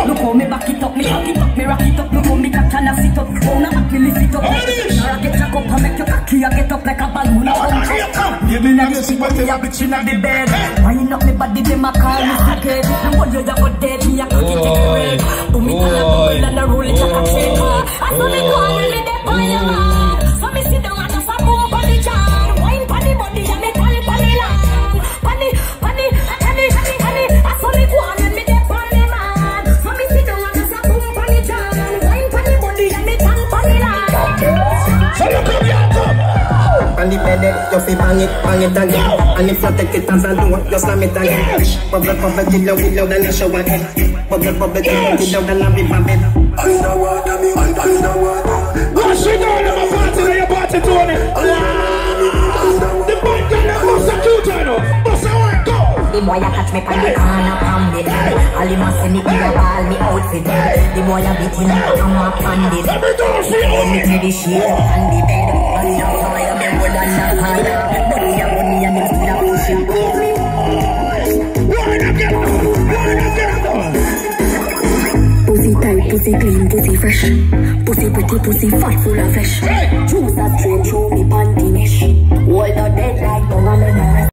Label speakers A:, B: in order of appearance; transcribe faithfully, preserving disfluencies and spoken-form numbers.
A: Look how me back it up, me cock it up, me rock it up. Look how me catch and I sit up. Oh, now back me lift it up. Now I get jack up and make your cocky I get up like a balloon. You be not see what you a bitch in the bed. Winding up me body, them a call me sick. Now what you got dead, me a cocky take the red. Put me down like a and I roll it like a chain. I saw me call me the fire man. So me sit down and just a move on the jar. Wine pon the body and me tell it pon the land. Pon the, pon the, honey, honey, honey. I saw me call me the fire man. So me sit down and just a move on the jar. Wine pon the body and me tell it pon the land.
B: So you come here, come.
C: On the bed, you feel bang it, bang it again. And if you take it as a do, you slam it again. Bubble, bubble, till you will loud and you show again. Bubble, bubble, till you will loud and I be bumping.
B: Underwater, me underwater. Wash it down, I'm a party, I'm a party, Tony. The boy got a bust a cute, you know. Bust a work, go.
A: The boy a catch me pan the corner from the head. All him a send me in a ball, me outfit. The boy a beat him like I'm a bandit.
B: Let me do it,
A: Hold me to the sheet and the bed. And the fire, me more than the fire. Money a money and me still a push it.
B: Wind up, get up, wind up, get up.
D: Pussy tight, pussy clean, pussy fresh. Pussy pretty, pussy fat, full of flesh. Juice a straight through me panty mesh. Hold the dead like the woman.